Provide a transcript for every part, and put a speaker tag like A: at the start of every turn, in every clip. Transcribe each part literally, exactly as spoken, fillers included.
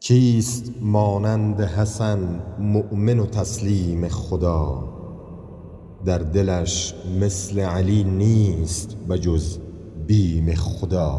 A: کیست مانند حسن مؤمن و تسلیم خدا؟ در دلش مثل علی نیست بجز بیم خدا.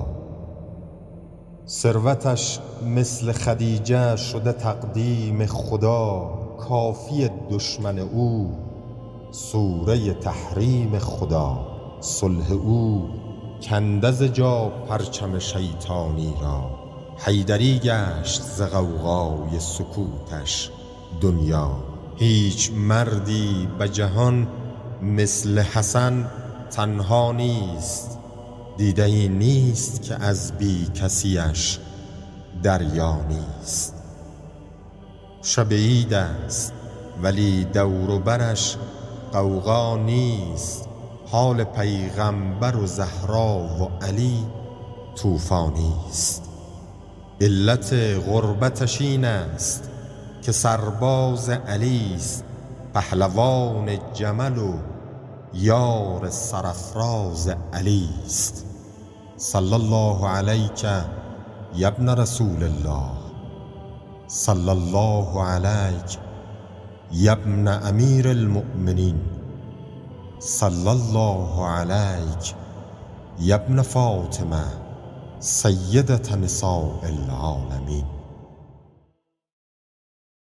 A: ثروتش مثل خدیجه شده تقدیم خدا، کافی دشمن او سوره تحریم خدا. صلح او کنده ز جا پرچم شیطانی را، حیدری گشت ز غوغای سکوتش دنیا. هیچ مردی به جهان مثل حسن تنها نیست، دیده ای نیست که از بی کسیش دریا نیست. شب عید است ولی دور و برش غوغا نیست، حال پیغمبر و زهرا و علی طوفانی است. علت غربتش این است که سرباز علی است، پهلوان جمل و یار سرافراز علی است. صلی الله علیک یا ابن رسول الله، صلی الله علیک یا ابن امیر المؤمنین، صلی الله علیک یا ابن فاطمه سیدة نساء العالمین.